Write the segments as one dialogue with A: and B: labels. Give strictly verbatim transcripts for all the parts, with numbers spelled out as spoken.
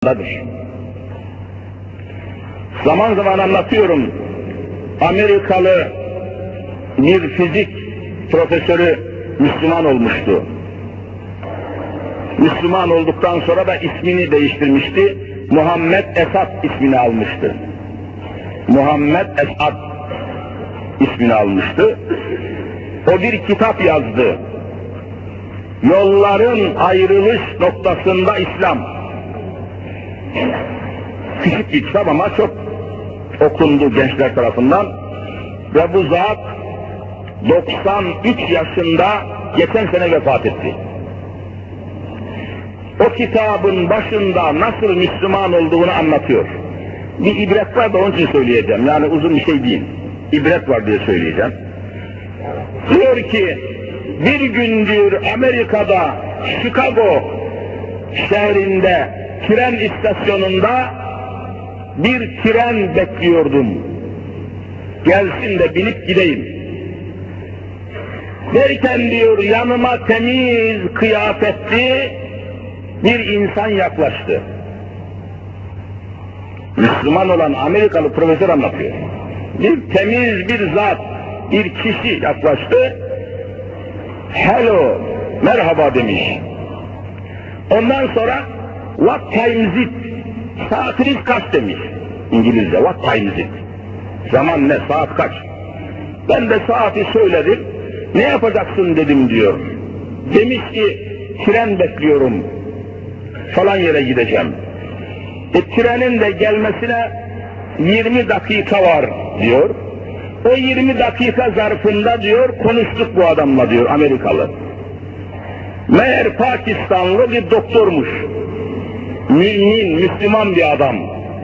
A: Zaman zaman anlatıyorum, Amerikalı bir fizik profesörü Müslüman olmuştu. Müslüman olduktan sonra da ismini değiştirmişti, Muhammed Esad ismini almıştı. Muhammed Esad ismini almıştı. O bir kitap yazdı. Yolların ayrılış noktasında İslam. Küçük bir kitap ama çok okundu gençler tarafından. Ve bu zat doksan üç yaşında geçen sene vefat etti. O kitabın başında nasıl Müslüman olduğunu anlatıyor. Bir ibret var da onun için söyleyeceğim. Yani uzun bir şey değil. İbret var diye söyleyeceğim. Diyor ki, bir gün diyor Amerika'da, Chicago şehrinde, tren istasyonunda bir tren bekliyordum. Gelsin de binip gideyim. Derken diyor yanıma temiz kıyafetli bir insan yaklaştı. Müslüman olan Amerikalı profesör anlatıyor. Bir temiz bir zat, bir kişi yaklaştı. Hello, merhaba demiş. Ondan sonra what time is it? Saatiniz kaç demiş. İngilizce, what time is it? Zaman ne, saat kaç? Ben de saati söyledim. Ne yapacaksın dedim diyor. Demiş ki tren bekliyorum. Falan yere gideceğim. E, trenin de gelmesine yirmi dakika var diyor. O yirmi dakika zarfında diyor konuştuk bu adamla diyor Amerikalı. Meğer Pakistanlı bir doktormuş. Mümin, Müslüman bir adam.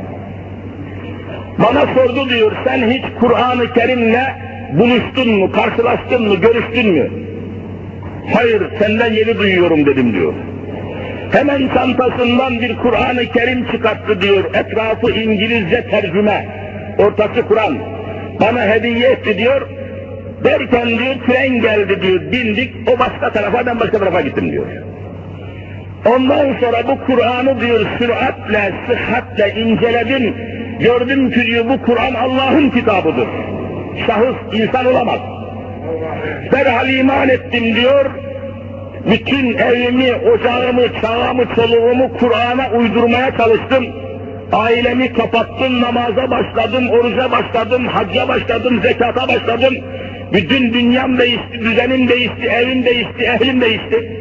A: Bana sordu diyor, sen hiç Kur'an-ı Kerim'le buluştun mu, karşılaştın mı, görüştün mü? Hayır, senden yeni duyuyorum dedim diyor. Hemen çantasından bir Kur'an-ı Kerim çıkarttı diyor, etrafı İngilizce tercüme, ortası Kur'an. Bana hediye etti diyor, derken diyor tren geldi diyor, bindik, o başka tarafa, ben başka tarafa gittim diyor. Ondan sonra bu Kur'an'ı diyor süratle, sıhhatle inceledim, gördüm ki diyor bu Kur'an Allah'ın kitabıdır. Şahıs insan olamaz. Derhal iman ettim diyor, bütün evimi, ocağımı, çağımı, çoluğumu Kur'an'a uydurmaya çalıştım. Ailemi kapattım, namaza başladım, oruca başladım, hacca başladım, zekata başladım. Bütün dünyam değişti, düzenim değişti, evim değişti, ehlim değişti.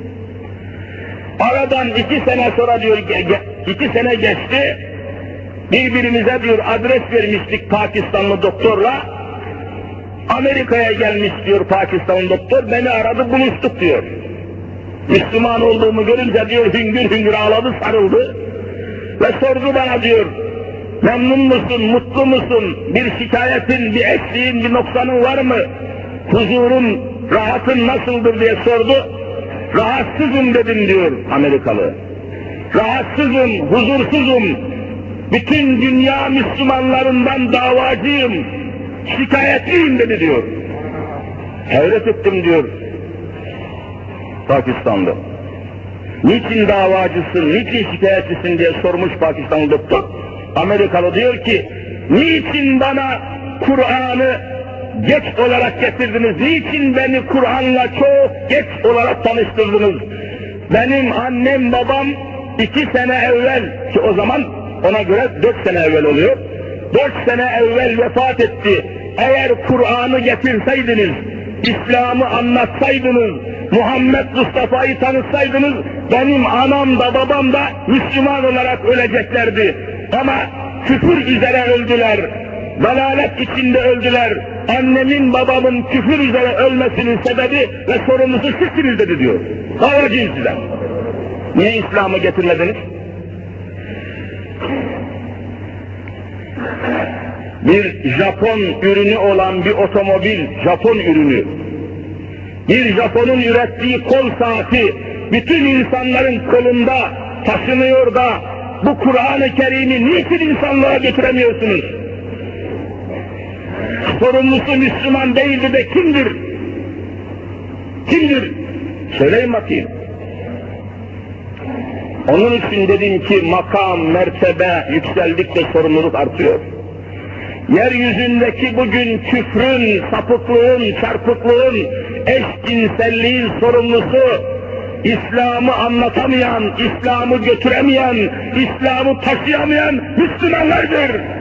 A: Aradan iki sene sonra diyor, iki sene geçti, birbirimize diyor adres vermiştik Pakistanlı doktorla. Amerika'ya gelmiş diyor Pakistanlı doktor, beni aradı, buluştuk diyor. Müslüman olduğumu görünce diyor hüngür hüngür ağladı, sarıldı. Ve sordu bana diyor, memnun musun, mutlu musun, bir şikayetin, bir eksiğin, bir noksanın var mı? Huzurun, rahatın nasıldır diye sordu. Rahatsızım dedim diyor Amerikalı. Rahatsızım, huzursuzum, bütün dünya Müslümanlarından davacıyım, şikayetliyim dedi diyor. Hayret ettim diyor Pakistanlı. Niçin davacısın, niçin şikayetçisin diye sormuş Pakistanlı doktor. Amerikalı diyor ki, niçin bana Kur'an'ı geç olarak getirdiniz, niçin beni Kur'an'la çok geç olarak tanıştırdınız? Benim annem babam iki sene evvel, ki o zaman ona göre dört sene evvel oluyor, dört sene evvel vefat etti. Eğer Kur'an'ı getirseydiniz, İslam'ı anlatsaydınız, Muhammed Mustafa'yı tanıtsaydınız, benim anam da babam da Müslüman olarak öleceklerdi. Ama küfür üzere öldüler, dalalet içinde öldüler. Annemin babamın küfür üzere ölmesinin sebebi ve sorumlusu sizsiniz dedi diyor. Davacıyım size. Niye İslam'ı getirmediniz? Bir Japon ürünü olan bir otomobil, Japon ürünü, bir Japon'un ürettiği kol saati, bütün insanların kolunda taşınıyor da bu Kur'an-ı Kerim'i niçin insanlığa götüremiyorsunuz? Sorumlusu Müslüman değildi de kimdir? Kimdir? Söyleyin bakayım. Onun için dedim ki makam, mertebe yükseldikçe sorumluluk artıyor. Yeryüzündeki bugün küfrün, sapıklığın, çarpıklığın, eşcinselliğin sorumlusu, İslam'ı anlatamayan, İslam'ı götüremeyen, İslam'ı taşıyamayan Müslümanlardır.